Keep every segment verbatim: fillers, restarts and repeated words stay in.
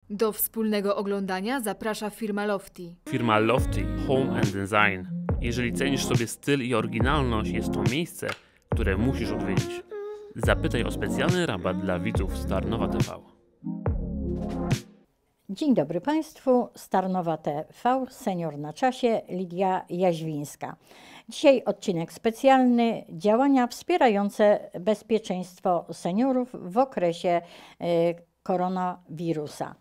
Do wspólnego oglądania zaprasza firma Lofty. Firma Lofty Home and Design. Jeżeli cenisz sobie styl i oryginalność, jest to miejsce, które musisz odwiedzić. Zapytaj o specjalny rabat dla widzów Starnowa T V. Dzień dobry Państwu, Starnowa T V, senior na czasie, Lidia Jaźwińska. Dzisiaj odcinek specjalny, działania wspierające bezpieczeństwo seniorów w okresie y, koronawirusa.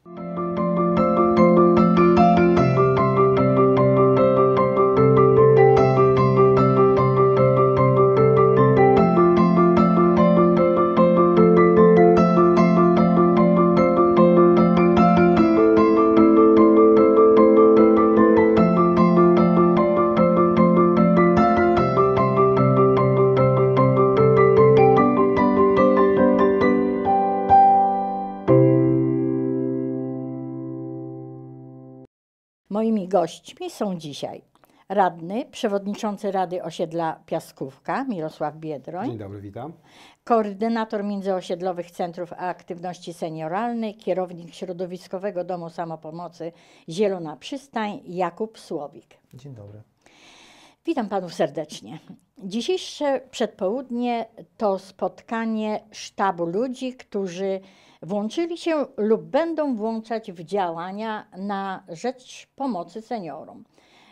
Moimi gośćmi są dzisiaj radny, przewodniczący Rady Osiedla Piaskówka Mirosław Biedroń. Dzień dobry, witam. Koordynator Międzyosiedlowych Centrów Aktywności Senioralnej, kierownik Środowiskowego Domu Samopomocy Zielona Przystań Jakub Słowik. Dzień dobry. Witam Panów serdecznie. Dzisiejsze przedpołudnie to spotkanie sztabu ludzi, którzy włączyli się lub będą włączać w działania na rzecz pomocy seniorom.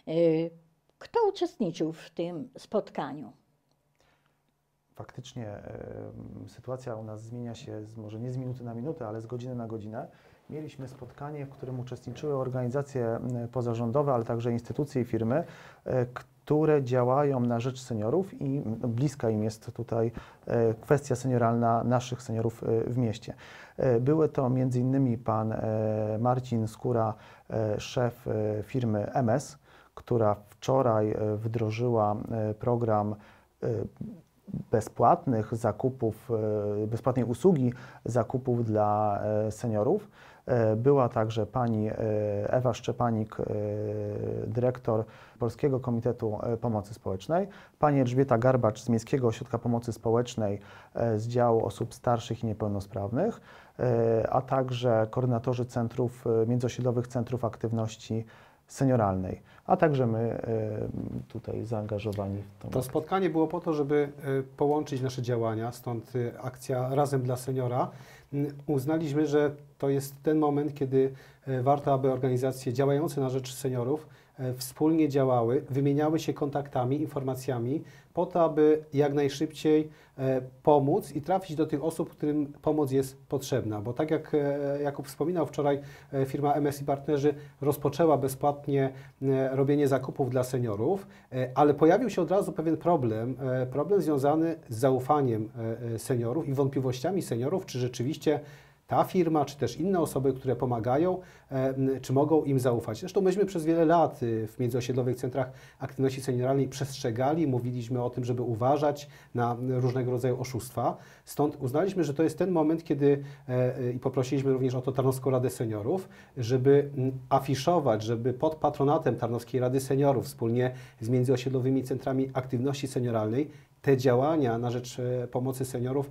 Kto uczestniczył w tym spotkaniu? Faktycznie y, sytuacja u nas zmienia się z, może nie z minuty na minutę, ale z godziny na godzinę. Mieliśmy spotkanie, w którym uczestniczyły organizacje pozarządowe, ale także instytucje i firmy, y, które działają na rzecz seniorów i bliska im jest tutaj y, kwestia senioralna naszych seniorów y, w mieście. Y, były to między innymi pan y, Marcin Skóra, y, szef y, firmy M S, która wczoraj y, wdrożyła y, program y, bezpłatnych zakupów, bezpłatnej usługi zakupów dla seniorów. Była także pani Ewa Szczepanik, dyrektor Polskiego Komitetu Pomocy Społecznej, pani Elżbieta Garbacz z Miejskiego Ośrodka Pomocy Społecznej z działu osób starszych i niepełnosprawnych, a także koordynatorzy centrów, międzyosiedlowych centrów aktywności senioralnej, a także my tutaj zaangażowani w to. To spotkanie było po to, żeby połączyć nasze działania, stąd akcja Razem dla Seniora. Uznaliśmy, że to jest ten moment, kiedy warto, aby organizacje działające na rzecz seniorów wspólnie działały, wymieniały się kontaktami, informacjami po to, aby jak najszybciej pomóc i trafić do tych osób, którym pomoc jest potrzebna. Bo tak jak Jakub wspominał, wczoraj firma M S i partnerzy rozpoczęła bezpłatnie robienie zakupów dla seniorów, ale pojawił się od razu pewien problem, problem związany z zaufaniem seniorów i wątpliwościami seniorów, czy rzeczywiście ta firma, czy też inne osoby, które pomagają, czy mogą im zaufać. Zresztą myśmy przez wiele lat w międzyosiedlowych centrach aktywności senioralnej przestrzegali, mówiliśmy o tym, żeby uważać na różnego rodzaju oszustwa. Stąd uznaliśmy, że to jest ten moment, kiedy i poprosiliśmy również o to Tarnowską Radę Seniorów, żeby afiszować, żeby pod patronatem Tarnowskiej Rady Seniorów wspólnie z międzyosiedlowymi centrami aktywności senioralnej te działania na rzecz pomocy seniorów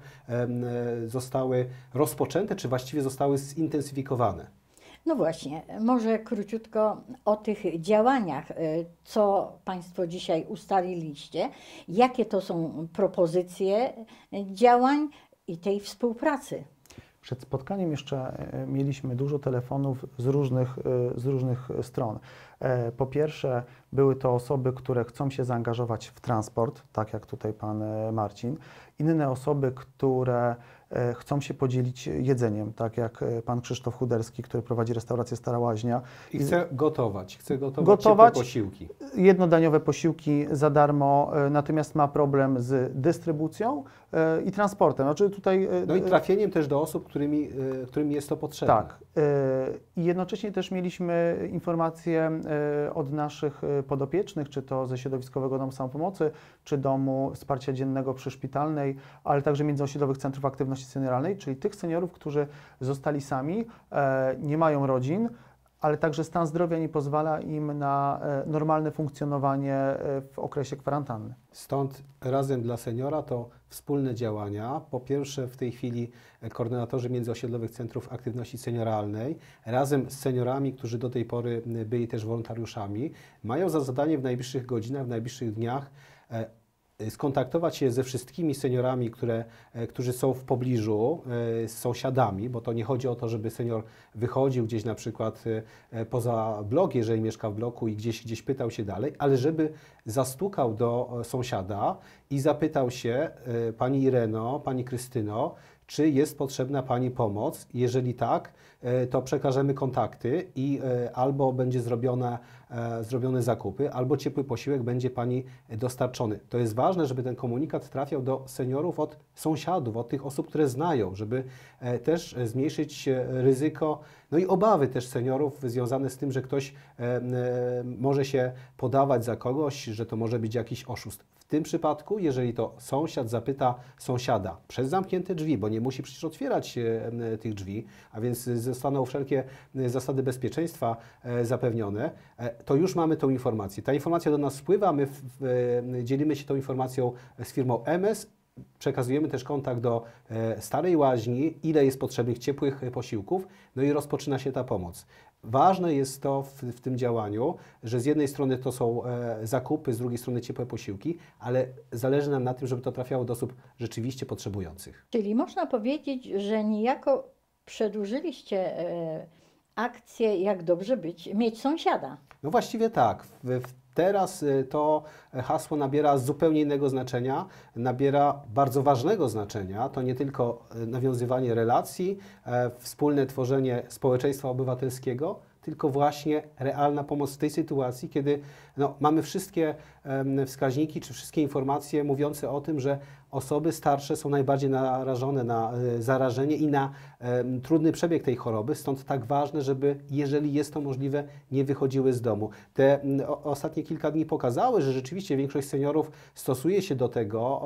zostały rozpoczęte, czy właściwie zostały zintensyfikowane? No właśnie, może króciutko o tych działaniach, co Państwo dzisiaj ustaliliście, jakie to są propozycje działań i tej współpracy. Przed spotkaniem jeszcze mieliśmy dużo telefonów z różnych, z różnych stron. Po pierwsze, były to osoby, które chcą się zaangażować w transport, tak jak tutaj pan Marcin. Inne osoby, które chcą się podzielić jedzeniem, tak jak pan Krzysztof Chuderski, który prowadzi restaurację Stara Łaźnia. I chce gotować, chce gotować, gotować posiłki. Jednodaniowe posiłki za darmo, natomiast ma problem z dystrybucją i transportem. Znaczy tutaj, no i trafieniem też do osób, którymi, którym jest to potrzebne. Tak. I jednocześnie też mieliśmy informacje od naszych podopiecznych, czy to ze Środowiskowego Domu Samopomocy, czy Domu Wsparcia Dziennego Przyszpitalnej, ale także międzyosiedlowych centrów aktywności senioralnej, czyli tych seniorów, którzy zostali sami, nie mają rodzin, ale także stan zdrowia nie pozwala im na normalne funkcjonowanie w okresie kwarantanny. Stąd Razem dla Seniora to wspólne działania. Po pierwsze, w tej chwili koordynatorzy międzyosiedlowych centrów aktywności senioralnej razem z seniorami, którzy do tej pory byli też wolontariuszami, mają za zadanie w najbliższych godzinach, w najbliższych dniach skontaktować się ze wszystkimi seniorami, które, którzy są w pobliżu, z sąsiadami, bo to nie chodzi o to, żeby senior wychodził gdzieś na przykład poza blok, jeżeli mieszka w bloku i gdzieś, gdzieś pytał się dalej, ale żeby zastukał do sąsiada i zapytał się: Pani Ireno, Pani Krystyno, czy jest potrzebna Pani pomoc? Jeżeli tak, to przekażemy kontakty i albo będzie zrobione, zrobione zakupy, albo ciepły posiłek będzie Pani dostarczony. To jest ważne, żeby ten komunikat trafiał do seniorów od sąsiadów, od tych osób, które znają, żeby też zmniejszyć ryzyko, no i obawy też seniorów związane z tym, że ktoś może się podawać za kogoś, że to może być jakiś oszust. W tym przypadku, jeżeli to sąsiad zapyta sąsiada przez zamknięte drzwi, bo nie musi przecież otwierać e, tych drzwi, a więc zostaną wszelkie zasady bezpieczeństwa e, zapewnione, e, to już mamy tą informację. Ta informacja do nas spływa, my w, w, dzielimy się tą informacją z firmą M S, przekazujemy też kontakt do e, Starej Łaźni, ile jest potrzebnych ciepłych posiłków, no i rozpoczyna się ta pomoc. Ważne jest to w, w tym działaniu, że z jednej strony to są e, zakupy, z drugiej strony ciepłe posiłki, ale zależy nam na tym, żeby to trafiało do osób rzeczywiście potrzebujących. Czyli można powiedzieć, że niejako przedłużyliście e, akcję Jak dobrze być, mieć sąsiada. No właściwie tak. W, w Teraz to hasło nabiera zupełnie innego znaczenia, nabiera bardzo ważnego znaczenia. To nie tylko nawiązywanie relacji, wspólne tworzenie społeczeństwa obywatelskiego, tylko właśnie realna pomoc w tej sytuacji, kiedy no, mamy wszystkie wskaźniki czy wszystkie informacje mówiące o tym, że osoby starsze są najbardziej narażone na zarażenie i na um, trudny przebieg tej choroby, stąd tak ważne, żeby, jeżeli jest to możliwe, nie wychodziły z domu. Te um, o, ostatnie kilka dni pokazały, że rzeczywiście większość seniorów stosuje się do tego,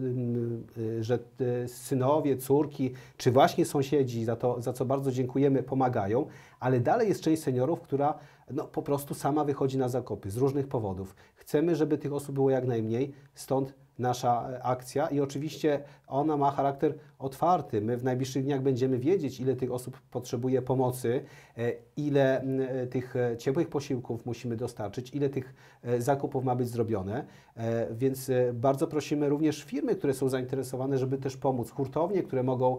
um, że synowie, córki, czy właśnie sąsiedzi, za to, za co bardzo dziękujemy, pomagają, ale dalej jest część seniorów, która no, po prostu sama wychodzi na zakupy z różnych powodów. Chcemy, żeby tych osób było jak najmniej, stąd nasza akcja i oczywiście ona ma charakter otwarty. My w najbliższych dniach będziemy wiedzieć, ile tych osób potrzebuje pomocy, ile tych ciepłych posiłków musimy dostarczyć, ile tych zakupów ma być zrobione, więc bardzo prosimy również firmy, które są zainteresowane, żeby też pomóc. Hurtownie, które mogą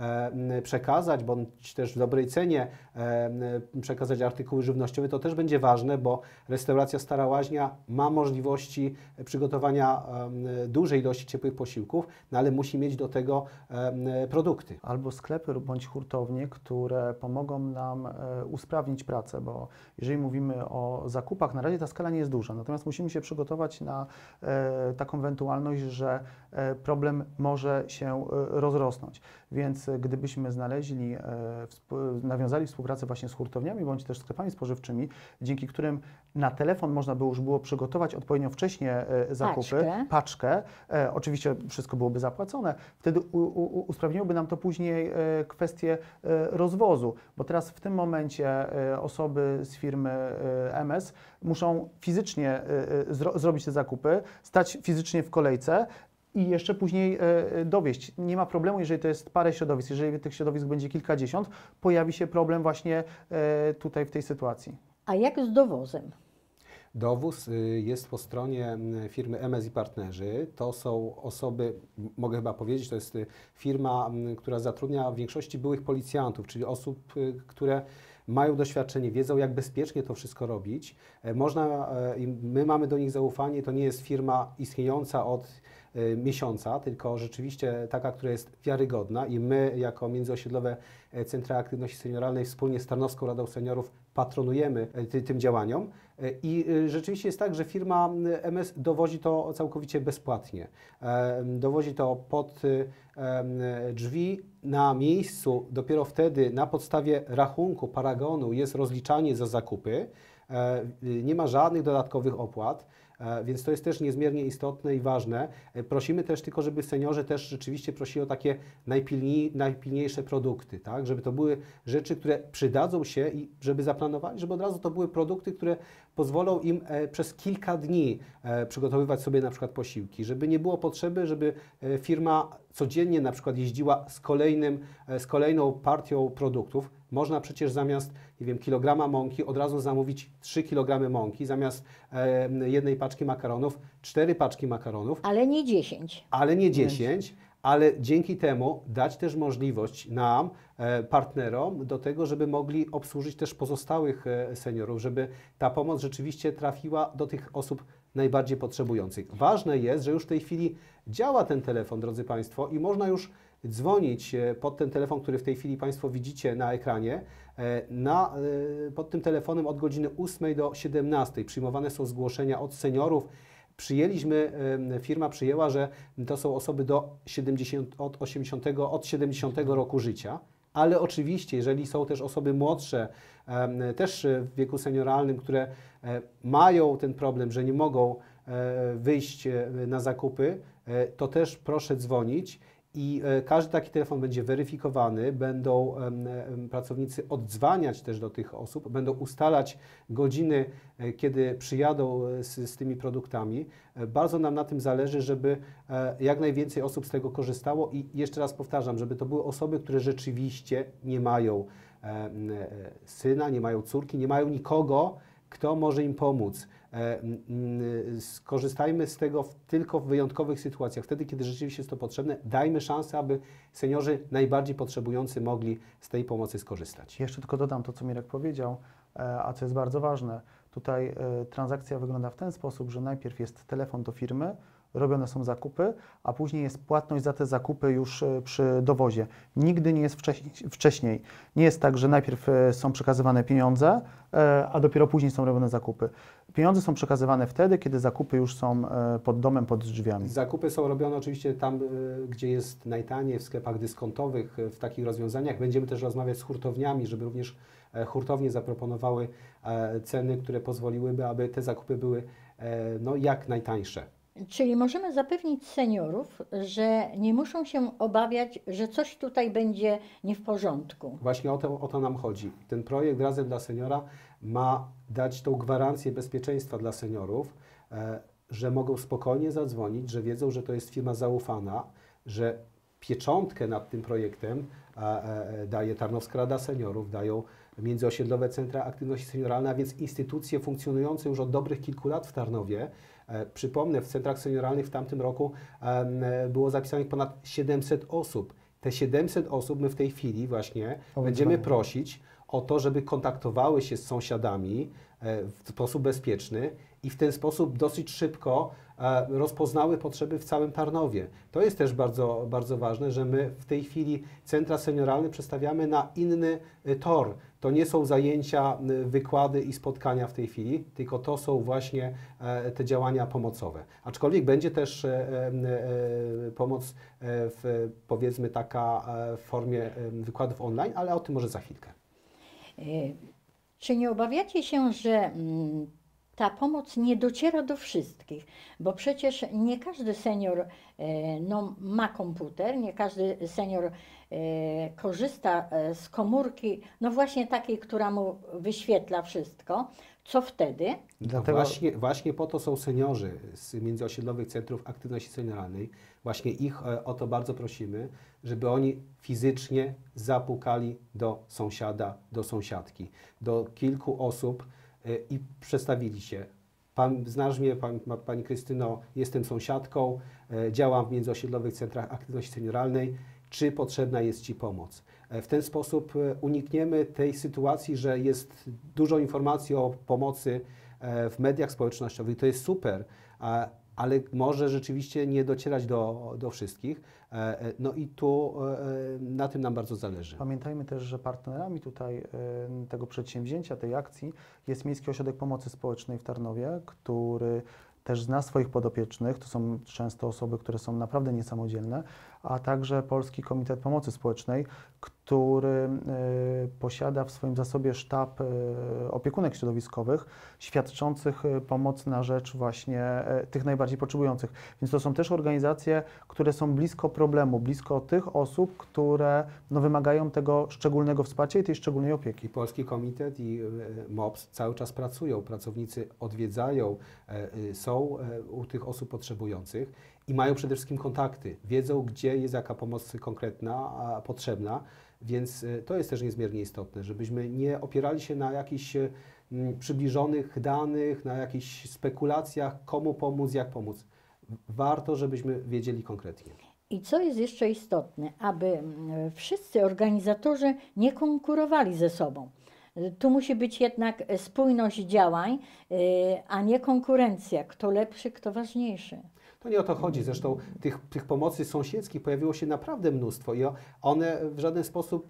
przekazać, bądź też w dobrej cenie przekazać artykuły żywnościowe, to też będzie ważne, bo restauracja Stara Łaźnia ma możliwości przygotowania dużej ilości ciepłych posiłków, no ale musi mieć do tego produkty. Albo sklepy bądź hurtownie, które pomogą nam usprawnić pracę, bo jeżeli mówimy o zakupach, na razie ta skala nie jest duża, natomiast musimy się przygotować na taką ewentualność, że problem może się rozrosnąć. Więc gdybyśmy znaleźli, nawiązali współpracę właśnie z hurtowniami bądź też sklepami spożywczymi, dzięki którym na telefon można by już było przygotować odpowiednio wcześnie zakupy, paczkę, paczkę e, oczywiście wszystko byłoby zapłacone, wtedy u, u, usprawniłoby nam to później e, kwestię e, rozwozu, bo teraz w tym momencie e, osoby z firmy e, M S muszą fizycznie e, zro, zrobić te zakupy, stać fizycznie w kolejce i jeszcze później e, dowieść. Nie ma problemu, jeżeli to jest parę środowisk, jeżeli tych środowisk będzie kilkadziesiąt, pojawi się problem właśnie e, tutaj w tej sytuacji. A jak z dowozem? Dowóz jest po stronie firmy M S i Partnerzy. To są osoby, mogę chyba powiedzieć, to jest firma, która zatrudnia w większości byłych policjantów, czyli osób, które mają doświadczenie, wiedzą, jak bezpiecznie to wszystko robić. Można, my mamy do nich zaufanie, to nie jest firma istniejąca od miesiąca, tylko rzeczywiście taka, która jest wiarygodna i my jako Międzyosiedlowe Centra Aktywności Senioralnej wspólnie z Tarnowską Radą Seniorów patronujemy ty, tym działaniom i rzeczywiście jest tak, że firma M S dowozi to całkowicie bezpłatnie. Dowozi to pod drzwi na miejscu, dopiero wtedy na podstawie rachunku, paragonu jest rozliczanie za zakupy. Nie ma żadnych dodatkowych opłat. E, Więc to jest też niezmiernie istotne i ważne. E, Prosimy też tylko, żeby seniorzy też rzeczywiście prosili o takie najpilniej, najpilniejsze produkty, tak? Żeby to były rzeczy, które przydadzą się i żeby zaplanowali, żeby od razu to były produkty, które pozwolą im e, przez kilka dni e, przygotowywać sobie na przykład posiłki, żeby nie było potrzeby, żeby e, firma codziennie na przykład jeździła z kolejnym, e, z kolejną partią produktów. Można przecież zamiast, nie wiem, kilograma mąki od razu zamówić trzy kilogramy mąki, zamiast e, jednej paczki makaronów, cztery paczki makaronów, Ale nie dziesięć. ale nie dziesięć, ale dzięki temu dać też możliwość nam, e, partnerom, do tego, żeby mogli obsłużyć też pozostałych e, seniorów, żeby ta pomoc rzeczywiście trafiła do tych osób najbardziej potrzebujących. Ważne jest, że już w tej chwili działa ten telefon, drodzy Państwo, i można już dzwonić e, pod ten telefon, który w tej chwili Państwo widzicie na ekranie. E, Na, e, pod tym telefonem od godziny ósmej do siedemnastej przyjmowane są zgłoszenia od seniorów. Przyjęliśmy, e, firma przyjęła, że to są osoby do siedemdziesiątego, od osiemdziesiątego, od siedemdziesiątego roku życia, ale oczywiście, jeżeli są też osoby młodsze, e, też w wieku senioralnym, które e, mają ten problem, że nie mogą e, wyjść e, na zakupy, e, to też proszę dzwonić. I e, każdy taki telefon będzie weryfikowany, będą em, em, pracownicy oddzwaniać też do tych osób, będą ustalać godziny, e, kiedy przyjadą e, z, z tymi produktami. E, bardzo nam na tym zależy, żeby e, jak najwięcej osób z tego korzystało i jeszcze raz powtarzam, żeby to były osoby, które rzeczywiście nie mają e, e, syna, nie mają córki, nie mają nikogo, kto może im pomóc. E, m, m, Skorzystajmy z tego w, tylko w wyjątkowych sytuacjach, wtedy, kiedy rzeczywiście jest to potrzebne. Dajmy szansę, aby seniorzy najbardziej potrzebujący mogli z tej pomocy skorzystać. Jeszcze tylko dodam to, co Mirek powiedział, e, a co jest bardzo ważne. Tutaj e, transakcja wygląda w ten sposób, że najpierw jest telefon do firmy, robione są zakupy, a później jest płatność za te zakupy już e, przy dowozie. Nigdy nie jest wcześniej, wcześniej. Nie jest tak, że najpierw e, są przekazywane pieniądze, e, a dopiero później są robione zakupy. Pieniądze są przekazywane wtedy, kiedy zakupy już są e, pod domem, pod drzwiami. Zakupy są robione oczywiście tam, y, gdzie jest najtaniej, w sklepach dyskontowych, y, w takich rozwiązaniach. Będziemy też rozmawiać z hurtowniami, żeby również e, hurtownie zaproponowały e, ceny, które pozwoliłyby, aby te zakupy były e, no, jak najtańsze. Czyli możemy zapewnić seniorów, że nie muszą się obawiać, że coś tutaj będzie nie w porządku. Właśnie o to, o to nam chodzi. Ten projekt Razem dla Seniora ma dać tą gwarancję bezpieczeństwa dla seniorów, e, że mogą spokojnie zadzwonić, że wiedzą, że to jest firma zaufana, że pieczątkę nad tym projektem e, e, daje Tarnowska Rada Seniorów, dają Międzyosiedlowe Centra Aktywności Senioralnej, a więc instytucje funkcjonujące już od dobrych kilku lat w Tarnowie. E, Przypomnę, w centrach senioralnych w tamtym roku e, było zapisanych ponad siedemset osób. Te siedemset osób my w tej chwili właśnie będziemy prosić o to, żeby kontaktowały się z sąsiadami e, w sposób bezpieczny i w ten sposób dosyć szybko e, rozpoznały potrzeby w całym Tarnowie. To jest też bardzo, bardzo ważne, że my w tej chwili centra senioralne przestawiamy na inny e, tor. To nie są zajęcia, e, wykłady i spotkania w tej chwili, tylko to są właśnie e, te działania pomocowe. Aczkolwiek będzie też e, e, e, pomoc e, w, powiedzmy taka e, w formie e, wykładów online, ale o tym może za chwilkę. Y, Czy nie obawiacie się, że mm, ta pomoc nie dociera do wszystkich? Bo przecież nie każdy senior e, no, ma komputer, nie każdy senior e, korzysta e, z komórki, no właśnie takiej, która mu wyświetla wszystko. Co wtedy? Dlatego- Właśnie, właśnie po to są seniorzy z międzyosiedlowych centrów aktywności senioralnej. Właśnie ich e, o to bardzo prosimy, żeby oni fizycznie zapukali do sąsiada, do sąsiadki, do kilku osób e, i przedstawili się. Pan, znasz mnie, pan, ma- Pani Krystyno, jestem sąsiadką, e, działam w międzyosiedlowych centrach aktywności senioralnej. Czy potrzebna jest Ci pomoc? E, W ten sposób e, unikniemy tej sytuacji, że jest dużo informacji o pomocy e, w mediach społecznościowych. To jest super, a- ale może rzeczywiście nie docierać do, do wszystkich. E, e, No i tu e, e, na tym nam bardzo zależy. Pamiętajmy też, że partnerami tutaj e, tego przedsięwzięcia, tej akcji jest Miejski Ośrodek Pomocy Społecznej w Tarnowie, który też zna swoich podopiecznych. To są często osoby, które są naprawdę niesamodzielne, a także Polski Komitet Pomocy Społecznej, który posiada w swoim zasobie sztab opiekunek środowiskowych świadczących pomoc na rzecz właśnie tych najbardziej potrzebujących. Więc to są też organizacje, które są blisko problemu, blisko tych osób, które no, wymagają tego szczególnego wsparcia i tej szczególnej opieki. I Polski Komitet i M O P S cały czas pracują, pracownicy odwiedzają, są u tych osób potrzebujących i mają przede wszystkim kontakty, wiedzą, gdzie jest jaka pomoc konkretna, a potrzebna, więc to jest też niezmiernie istotne, żebyśmy nie opierali się na jakichś przybliżonych danych, na jakichś spekulacjach, komu pomóc, jak pomóc. Warto, żebyśmy wiedzieli konkretnie. I co jest jeszcze istotne, aby wszyscy organizatorzy nie konkurowali ze sobą. Tu musi być jednak spójność działań, a nie konkurencja. Kto lepszy, kto ważniejszy. To nie o to chodzi. Zresztą tych, tych pomocy sąsiedzkich pojawiło się naprawdę mnóstwo i one w żaden sposób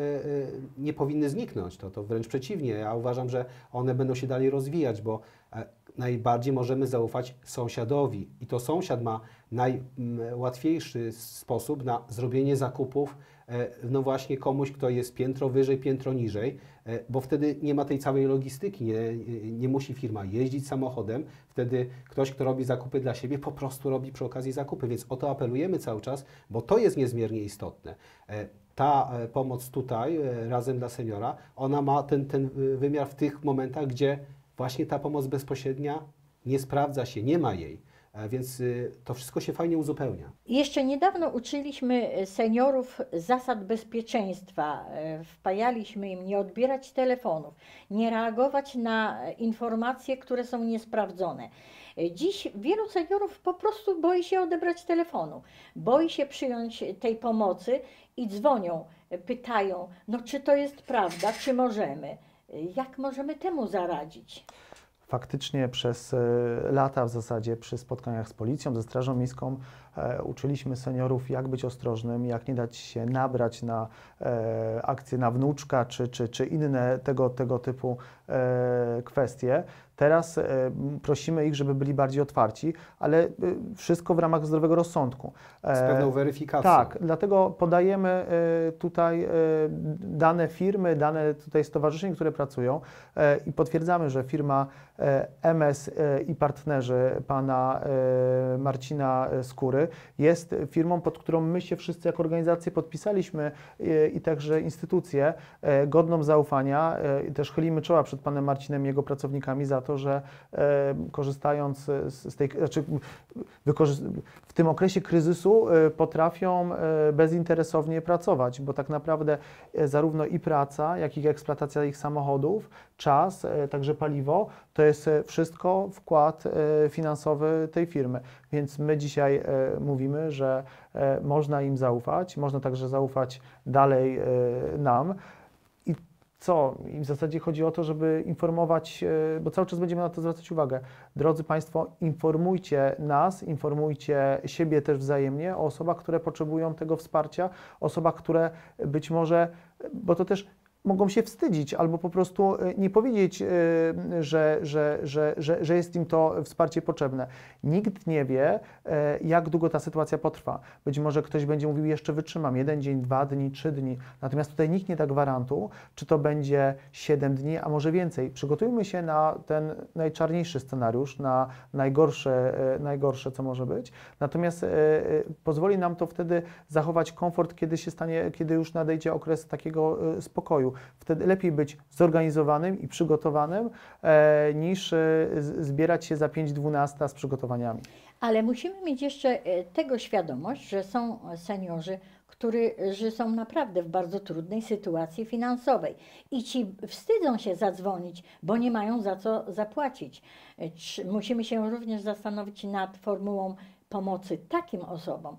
nie powinny zniknąć. To, to wręcz przeciwnie. Ja uważam, że one będą się dalej rozwijać, bo najbardziej możemy zaufać sąsiadowi i to sąsiad ma najłatwiejszy sposób na zrobienie zakupów no właśnie komuś, kto jest piętro wyżej, piętro niżej, bo wtedy nie ma tej całej logistyki, nie, nie musi firma jeździć samochodem, wtedy ktoś, kto robi zakupy dla siebie, po prostu robi przy okazji zakupy, więc o to apelujemy cały czas, bo to jest niezmiernie istotne. Ta pomoc tutaj, Razem dla Seniora, ona ma ten, ten wymiar w tych momentach, gdzie właśnie ta pomoc bezpośrednia nie sprawdza się, nie ma jej. Więc to wszystko się fajnie uzupełnia. Jeszcze niedawno uczyliśmy seniorów zasad bezpieczeństwa. Wpajaliśmy im nie odbierać telefonów, nie reagować na informacje, które są niesprawdzone. Dziś wielu seniorów po prostu boi się odebrać telefonu, boi się przyjąć tej pomocy i dzwonią, pytają, no czy to jest prawda, czy możemy, jak możemy temu zaradzić? Faktycznie przez lata w zasadzie przy spotkaniach z policją, ze Strażą Miejską e, uczyliśmy seniorów, jak być ostrożnym, jak nie dać się nabrać na e, akcje na wnuczka czy, czy, czy inne tego, tego typu e, kwestie. Teraz e, prosimy ich, żeby byli bardziej otwarci, ale e, wszystko w ramach zdrowego rozsądku. Z pewną weryfikacją. Tak, dlatego podajemy e, tutaj e, dane firmy, dane tutaj stowarzyszeń, które pracują e, i potwierdzamy, że firma e, M S e, i partnerzy pana e, Marcina Skóry jest firmą, pod którą my się wszyscy jako organizacje podpisaliśmy e, i także instytucje e, godną zaufania. E, i też chylimy czoła przed panem Marcinem i jego pracownikami za to, że e, korzystając z, z tej, znaczy w tym okresie kryzysu e, potrafią e, bezinteresownie pracować, bo tak naprawdę e, zarówno i praca, jak i eksploatacja ich samochodów, czas, e, także paliwo, to jest e, wszystko wkład e, finansowy tej firmy. Więc my dzisiaj e, mówimy, że e, można im zaufać, można także zaufać dalej e, nam. Co? I w zasadzie chodzi o to, żeby informować, bo cały czas będziemy na to zwracać uwagę. Drodzy Państwo, informujcie nas, informujcie siebie też wzajemnie o osobach, które potrzebują tego wsparcia, osobach, które być może, bo to też mogą się wstydzić albo po prostu nie powiedzieć, że, że, że, że, że jest im to wsparcie potrzebne. Nikt nie wie, jak długo ta sytuacja potrwa. Być może ktoś będzie mówił, jeszcze wytrzymam jeden dzień, dwa dni, trzy dni. Natomiast tutaj nikt nie da gwarantu, czy to będzie siedem dni, a może więcej. Przygotujmy się na ten najczarniejszy scenariusz, na najgorsze, najgorsze co może być. Natomiast pozwoli nam to wtedy zachować komfort, kiedy się stanie, kiedy już nadejdzie okres takiego spokoju. Wtedy lepiej być zorganizowanym i przygotowanym, e, niż e, zbierać się za pięć dwunasta z przygotowaniami. Ale musimy mieć jeszcze tego świadomość, że są seniorzy, którzy są naprawdę w bardzo trudnej sytuacji finansowej i ci wstydzą się zadzwonić, bo nie mają za co zapłacić. Musimy się również zastanowić nad formułą pomocy takim osobom.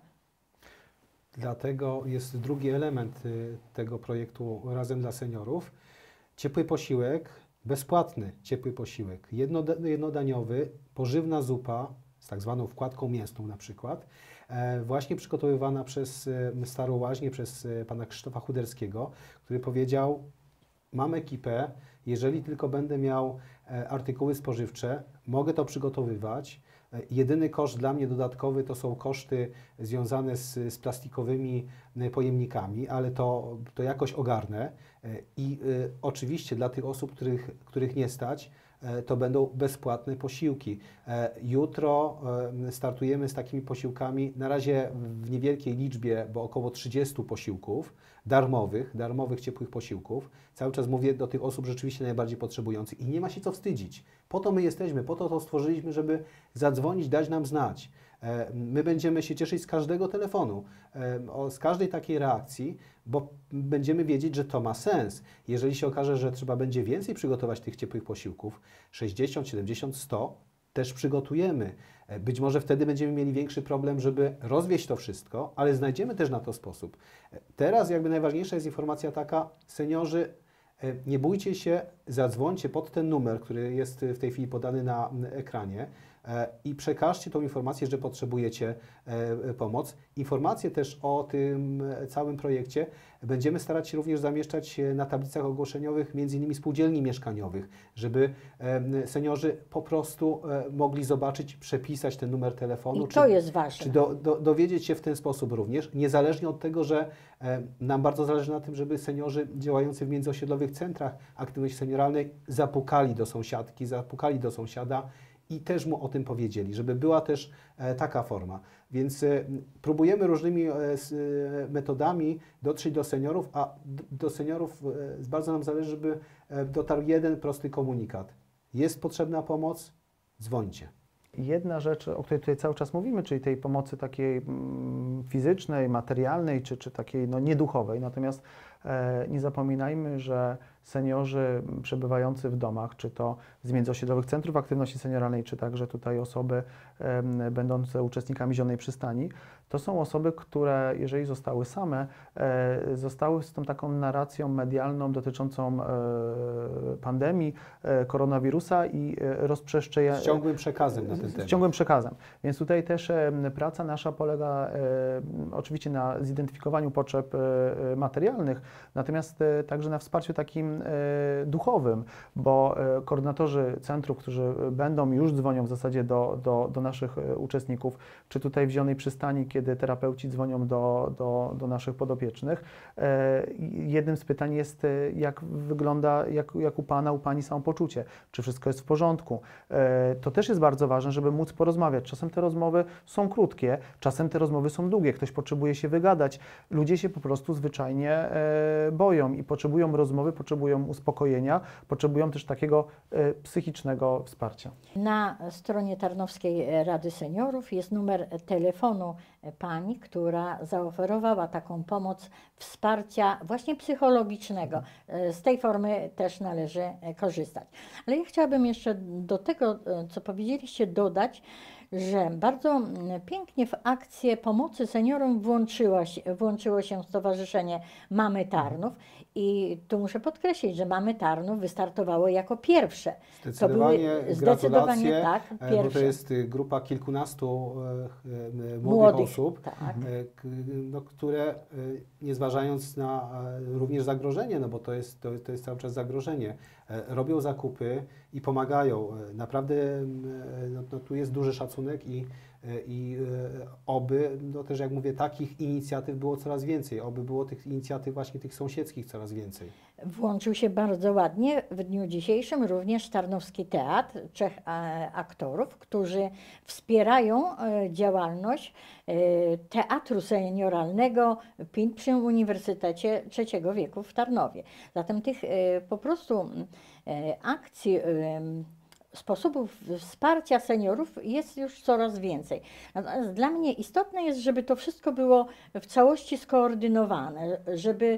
Dlatego jest drugi element tego projektu Razem dla Seniorów. Ciepły posiłek, bezpłatny ciepły posiłek, jednodaniowy, pożywna zupa z tak zwaną wkładką mięsną na przykład, właśnie przygotowywana przez Starą Łaźnię, przez pana Krzysztofa Chuderskiego, który powiedział, mam ekipę, jeżeli tylko będę miał artykuły spożywcze, mogę to przygotowywać, Jedyny koszt dla mnie dodatkowy to są koszty związane z, z plastikowymi pojemnikami, ale to, to jakoś ogarnę. I y, oczywiście dla tych osób, których, których nie stać, to będą bezpłatne posiłki. Jutro startujemy z takimi posiłkami, na razie w niewielkiej liczbie, bo około trzydziestu posiłków, darmowych, darmowych ciepłych posiłków. Cały czas mówię do tych osób rzeczywiście najbardziej potrzebujących i nie ma się co wstydzić. Po to my jesteśmy, po to to stworzyliśmy, żeby zadzwonić, dać nam znać. My będziemy się cieszyć z każdego telefonu, z każdej takiej reakcji, bo będziemy wiedzieć, że to ma sens. Jeżeli się okaże, że trzeba będzie więcej przygotować tych ciepłych posiłków, sześćdziesiąt, siedemdziesiąt, sto, też przygotujemy. Być może wtedy będziemy mieli większy problem, żeby rozwieść to wszystko, ale znajdziemy też na to sposób. Teraz jakby najważniejsza jest informacja taka, seniorzy, nie bójcie się, zadzwońcie pod ten numer, który jest w tej chwili podany na ekranie i przekażcie tą informację, że potrzebujecie pomoc. Informacje też o tym całym projekcie będziemy starać się również zamieszczać na tablicach ogłoszeniowych, między innymi spółdzielni mieszkaniowych, żeby seniorzy po prostu mogli zobaczyć, przepisać ten numer telefonu. I to czy, jest ważne. Czy do, do, dowiedzieć się w ten sposób również, niezależnie od tego, że nam bardzo zależy na tym, żeby seniorzy działający w międzyosiedlowych centrach aktywności senioralnej zapukali do sąsiadki, zapukali do sąsiada i też mu o tym powiedzieli, żeby była też e, taka forma. Więc e, próbujemy różnymi e, s, e, metodami dotrzeć do seniorów, a d, do seniorów e, bardzo nam zależy, żeby e, dotarł jeden prosty komunikat. Jest potrzebna pomoc? Dzwońcie. Jedna rzecz, o której tutaj cały czas mówimy, czyli tej pomocy takiej mm, fizycznej, materialnej, czy, czy takiej no, nieduchowej. Natomiast e, nie zapominajmy, że seniorzy przebywający w domach, czy to z międzyosiedlowych centrów aktywności senioralnej, czy także tutaj osoby e, będące uczestnikami Zielonej Przystani, to są osoby, które jeżeli zostały same, e, zostały z tą taką narracją medialną dotyczącą e, pandemii, e, koronawirusa i e, rozprzestrzenia... Z ciągłym przekazem na ten temat. Z ciągłym przekazem. Więc tutaj też e, praca nasza polega e, oczywiście na zidentyfikowaniu potrzeb e, materialnych, natomiast e, także na wsparciu takim e, duchowym, bo e, koordynatorzy centrów, którzy będą już dzwonią w zasadzie do, do, do naszych e, uczestników, czy tutaj w Zielonej Przystani, kiedy terapeuci dzwonią do, do, do naszych podopiecznych, e, jednym z pytań jest, e, jak wygląda, jak, jak u Pana, u Pani samopoczucie, czy wszystko jest w porządku. E, to też jest bardzo ważne, żeby móc porozmawiać. Czasem te rozmowy są krótkie, czasem te rozmowy są długie, ktoś potrzebuje się wygadać. Ludzie się po prostu zwyczajnie e, boją i potrzebują rozmowy, potrzebują uspokojenia, potrzebują też takiego e, psychicznego wsparcia. Na stronie Tarnowskiej Rady Seniorów jest numer telefonu pani, która zaoferowała taką pomoc wsparcia właśnie psychologicznego. Z tej formy też należy korzystać. Ale ja chciałabym jeszcze do tego, co powiedzieliście, dodać, że bardzo pięknie w akcję pomocy seniorom włączyła się, włączyło się Stowarzyszenie Mamy Tarnów i tu muszę podkreślić, że Mamy Tarnów wystartowało jako pierwsze. Zdecydowanie, to były, zdecydowanie zdecydowanie tak, pierwsze. Bo to jest grupa kilkunastu e, młodych, młodych osób, tak. e, k, no, które e, nie zważając na e, również zagrożenie, no bo to jest, to, to jest cały czas zagrożenie, e, robią zakupy i pomagają. E, naprawdę e, no, no, tu jest duży szacunek i I oby, no też jak mówię, takich inicjatyw było coraz więcej, oby było tych inicjatyw właśnie tych sąsiedzkich coraz więcej. Włączył się bardzo ładnie w dniu dzisiejszym również Tarnowski Teatr, trzech aktorów, którzy wspierają działalność Teatru Senioralnego P I N przy Uniwersytecie Trzeciego Wieku w Tarnowie. Zatem tych po prostu akcji, sposobów wsparcia seniorów jest już coraz więcej. Natomiast dla mnie istotne jest, żeby to wszystko było w całości skoordynowane, żeby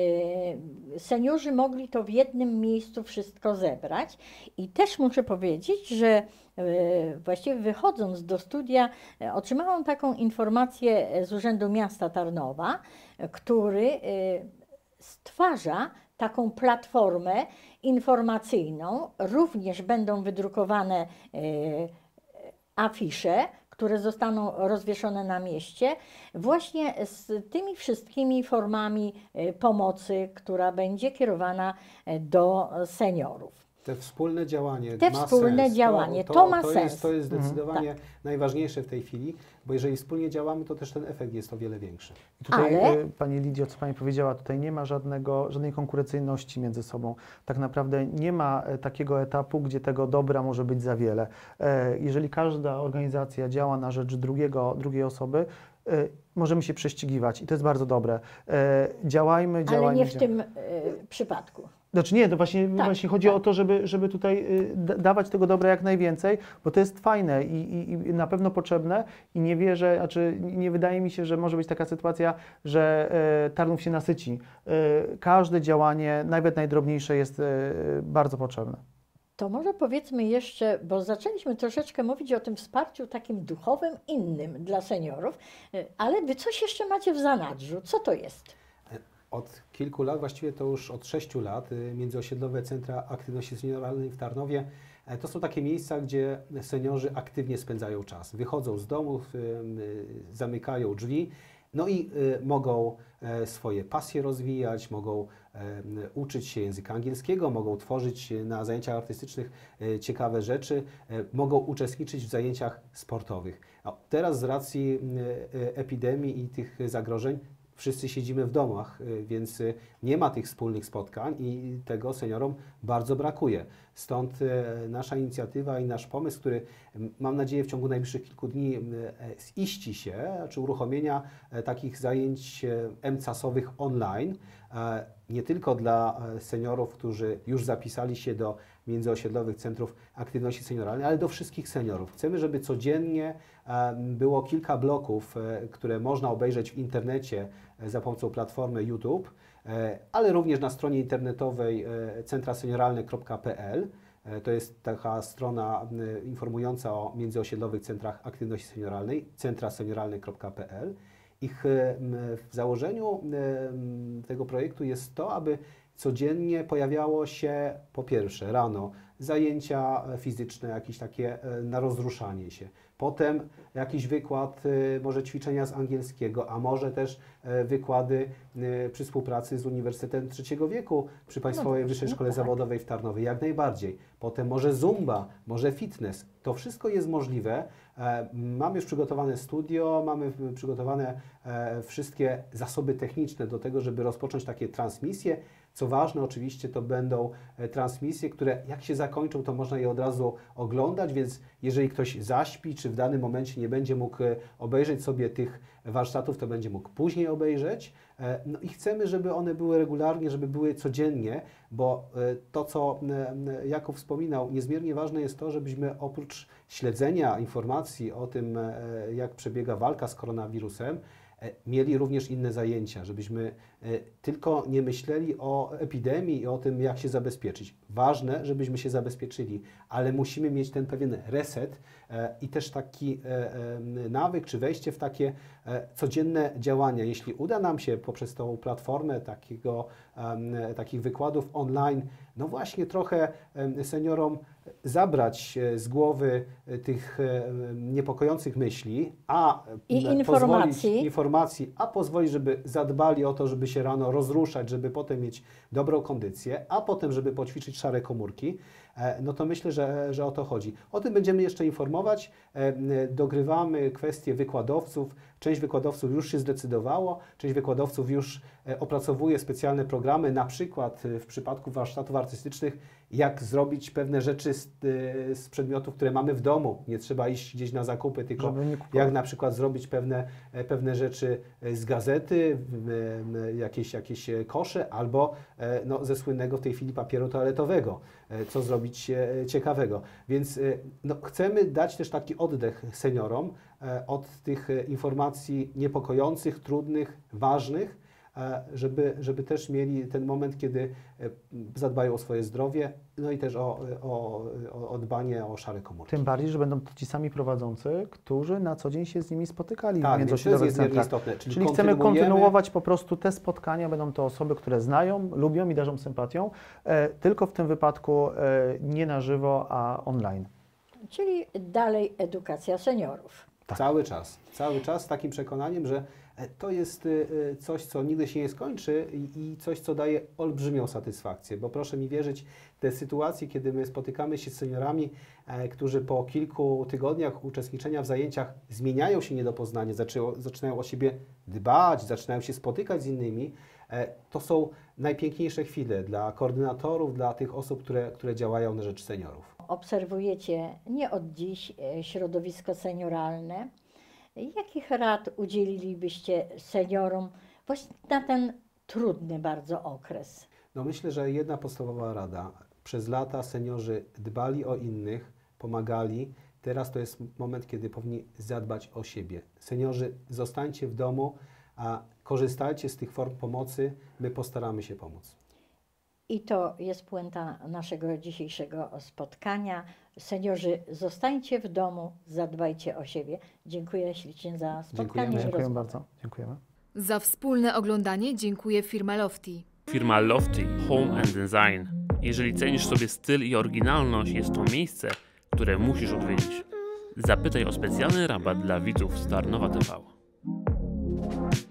seniorzy mogli to w jednym miejscu wszystko zebrać. I też muszę powiedzieć, że właściwie wychodząc do studia otrzymałam taką informację z Urzędu Miasta Tarnowa, który stwarza taką platformę informacyjną. Również będą wydrukowane afisze, które zostaną rozwieszone na mieście, właśnie z tymi wszystkimi formami pomocy, która będzie kierowana do seniorów. Te wspólne działanie Te ma wspólne sens. działanie, to, to ma to sens. Jest, to jest zdecydowanie Mhm, najważniejsze w tej chwili, bo jeżeli wspólnie działamy, to też ten efekt jest o wiele większy. I tutaj, Ale- y, Pani Lidio, co Pani powiedziała, tutaj nie ma żadnego, żadnej konkurencyjności między sobą. Tak naprawdę nie ma e, takiego etapu, gdzie tego dobra może być za wiele. E, Jeżeli każda organizacja działa na rzecz drugiego, drugiej osoby, e, możemy się prześcigiwać i to jest bardzo dobre. E, Działajmy, działajmy. Ale nie w działajmy. tym y, przypadku. Znaczy nie, to właśnie, Tak, właśnie chodzi tak. o to, żeby, żeby tutaj y, da- dawać tego dobra jak najwięcej, bo to jest fajne i, i, i na pewno potrzebne i nie wierzę, znaczy nie wydaje mi się, że może być taka sytuacja, że e, Tarnów się nasyci. E, każde działanie, nawet najdrobniejsze, jest e, bardzo potrzebne. To może powiedzmy jeszcze, bo zaczęliśmy troszeczkę mówić o tym wsparciu takim duchowym, innym dla seniorów, y, ale wy coś jeszcze macie w zanadrzu. Co to jest? Od kilku lat, właściwie to już od sześciu lat, y, Międzyosiedlowe Centra Aktywności Senioralnej w Tarnowie e, to są takie miejsca, gdzie seniorzy aktywnie spędzają czas. Wychodzą z domów, y, y, zamykają drzwi, no i y, mogą e, swoje pasje rozwijać, mogą e, m, uczyć się języka angielskiego, mogą tworzyć e, na zajęciach artystycznych e, ciekawe rzeczy, e, mogą uczestniczyć w zajęciach sportowych. A teraz z racji m, e, epidemii i tych zagrożeń wszyscy siedzimy w domach, y, więc y, nie ma tych wspólnych spotkań i tego seniorom bardzo brakuje. Stąd y, nasza inicjatywa i nasz pomysł, który m, mam nadzieję w ciągu najbliższych kilku dni y, e, ziści się, czy uruchomienia e, takich zajęć e, em casowych online, e, nie tylko dla e, seniorów, którzy już zapisali się do międzyosiedlowych centrów aktywności senioralnej, ale do wszystkich seniorów. Chcemy, żeby codziennie e, było kilka bloków, e, które można obejrzeć w internecie e, za pomocą platformy YouTube, e, ale również na stronie internetowej e, centra senioralne kropka p l. E, To jest taka strona e, informująca o międzyosiedlowych centrach aktywności senioralnej, centra senioralne kropka p l. Ich e, m, w założeniu e, m, tego projektu jest to, aby codziennie pojawiało się po pierwsze rano zajęcia fizyczne, jakieś takie e, na rozruszanie się. Potem jakiś wykład, e, może ćwiczenia z angielskiego, a może też e, wykłady e, przy współpracy z Uniwersytetem Trzeciego Wieku przy Państwowej No Wyższej właśnie, Szkole tak. Zawodowej w Tarnowie, jak najbardziej. Potem może zumba, może fitness. To wszystko jest możliwe. E, Mamy już przygotowane studio, mamy w- przygotowane e, wszystkie zasoby techniczne do tego, żeby rozpocząć takie transmisje. Co ważne, oczywiście to będą e, transmisje, które jak się zakończą, to można je od razu oglądać, więc jeżeli ktoś zaśpi, czy w danym momencie nie będzie mógł e, obejrzeć sobie tych warsztatów, to będzie mógł później obejrzeć. E, No i chcemy, żeby one były regularnie, żeby były codziennie, bo e, to, co e, e, Jakub wspominał, niezmiernie ważne jest to, żebyśmy oprócz śledzenia informacji o tym, e, jak przebiega walka z koronawirusem, e, mieli również inne zajęcia, żebyśmy e, tylko nie myśleli o epidemii i o tym, jak się zabezpieczyć. Ważne, żebyśmy się zabezpieczyli, ale musimy mieć ten pewien reset e, i też taki e, e, nawyk, czy wejście w takie e, codzienne działania. Jeśli uda nam się poprzez tą platformę takiego, em, takich wykładów online, no właśnie trochę em, seniorom zabrać e, z głowy e, tych e, niepokojących myśli, a I m, informacji. pozwolić, informacji, a pozwolić, żeby zadbali o to, żeby się rano rozruszać, żeby potem mieć dobrą kondycję, a potem, żeby poćwiczyć szare komórki, e, no to myślę, że, że o to chodzi. O tym będziemy jeszcze informować. E, m, Dogrywamy kwestie wykładowców. Część wykładowców już się zdecydowało, część wykładowców już e, opracowuje specjalne programy, na przykład e, w przypadku warsztatów artystycznych, jak zrobić pewne rzeczy z, e, z przedmiotów, które mamy w domu. Nie trzeba iść gdzieś na zakupy, tylko Żeby nie kupować. jak na przykład zrobić pewne, e, pewne rzeczy e, z gazety, m, m, jakieś, jakieś e, kosze, albo e, no, ze słynnego w tej chwili papieru toaletowego, e, co zrobić e, ciekawego. Więc e, no, chcemy dać też taki oddech seniorom e, od tych e, informacji niepokojących, trudnych, ważnych, e, żeby, żeby też mieli ten moment, kiedy e, zadbają o swoje zdrowie, no i też o, o, o, o dbanie o szare komórki. Tym bardziej, że będą to ci sami prowadzący, którzy na co dzień się z nimi spotykali Tak, w więc to jest międzyosiedlowych niezmiernie centrach. istotne. Czyli, Czyli chcemy kontynuujemy- kontynuować po prostu te spotkania, będą to osoby, które znają, lubią i darzą sympatią, e, tylko w tym wypadku e, nie na żywo, a online. Czyli dalej edukacja seniorów. Tak. Cały czas, cały czas z takim przekonaniem, że E, To jest y, y, coś, co nigdy się nie skończy i, i coś, co daje olbrzymią satysfakcję, bo proszę mi wierzyć, te sytuacje, kiedy my spotykamy się z seniorami, e, którzy po kilku tygodniach uczestniczenia w zajęciach zmieniają się nie do poznania, zaczęło, zaczynają o siebie dbać, zaczynają się spotykać z innymi, e, to są najpiękniejsze chwile dla koordynatorów, dla tych osób, które, które działają na rzecz seniorów. Obserwujecie nie od dziś e, środowisko senioralne. Jakich rad udzielilibyście seniorom właśnie na ten trudny bardzo okres? No myślę, że jedna podstawowa rada. Przez lata seniorzy dbali o innych, pomagali. Teraz to jest moment, kiedy powinni zadbać o siebie. Seniorzy, zostańcie w domu, a korzystajcie z tych form pomocy. My postaramy się pomóc. I to jest puenta naszego dzisiejszego spotkania. Seniorzy, zostańcie w domu, zadbajcie o siebie. Dziękuję ślicznie za spotkanie. Dziękujemy. i Dziękuję rozmowę. bardzo. Dziękujemy. Za wspólne oglądanie dziękuję firma Lofty. Firma Lofty Home and Design. Jeżeli cenisz sobie styl i oryginalność, jest to miejsce, które musisz odwiedzić. Zapytaj o specjalny rabat dla widzów Starnowa T V.